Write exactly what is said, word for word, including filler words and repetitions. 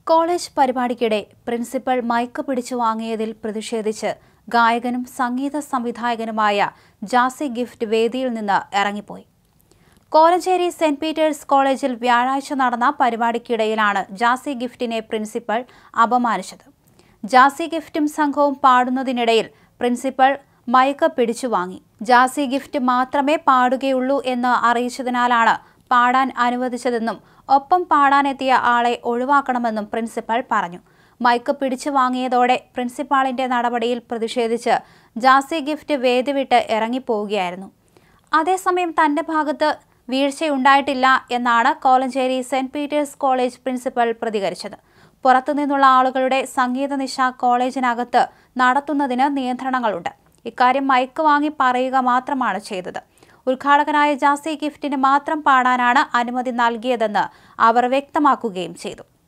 College പരിപാടിക്കിടെ principal mic പിടിച്ചു വാങ്ങിയതിൽ പ്രതിഷേധിച്ച് ഗായകനും സംഗീത സംവിധായകനുമായ ജാസി ഗിഫ്റ്റ് വേദിയിൽ നിന്ന് ഇറങ്ങിപ്പോയി. കോലഞ്ചേരി സെന്റ് പീറ്റേഴ്സ് കോളേജിൽ വ്യാഴാഴ്ച നടന്ന പരിപാടിക്കിടയിലാണ് ജാസി ഗിഫ്റ്റിനെ പ്രിൻസിപ്പൽ അപമാനിച്ചത്. ജാസി ഗിഫ്റ്റും സംഘവും പാടുന്നതിനിടയിൽ പ്രിൻസിപ്പൽ മൈക്ക് പിടിച്ചു വാങ്ങി. ജാസി ഗിഫ്റ്റ് മാത്രമേ പാടുകയുള്ളൂ എന്ന് അറിയിച്ചതിനാലാണ് പാടാൻ അനുവദിച്ചതെന്നും ഒപ്പം പാടാനെത്തിയ ആളെ ഒഴിവാക്കണമെന്നും പ്രിൻസിപ്പൽ പറഞ്ഞു. മൈക്ക് പിടിച്ചു വാങ്ങിയതോടെ പ്രിൻസിപ്പാളിന്റെ നടപടിയിൽ പ്രതിഷേധിച്ച് ജാസി ഗിഫ്റ്റ് വേദി വിട്ട് ഇറങ്ങിപ്പോവുകയായിരുന്നു. അതേസമയം തന്റെ ഭാഗത്ത് വീഴ്ചയുണ്ടായിട്ടില്ല എന്നാണ് Kolenchery saint Peter's college principal പ്രതികരിച്ചത്. പുറത്തുനിന്നുള്ള ആളുകളുടെ സംഗീത നിശ കോളേജിനകത്ത് നടത്തുന്നതിന് നിയന്ത്രണങ്ങളുണ്ട്. ഇക്കാര്യം മൈക്ക് വാങ്ങി പറയുക മാത്രമാണ് ചെയ്തത്. ഉദ്ഘാടകനായ ജാസി ഗിഫ്റ്റിന് മാത്രം പാടാനാണ് അനുമതി നൽകിയതെന്ന് അവർ വ്യക്തമാക്കുകയും ചെയ്തു.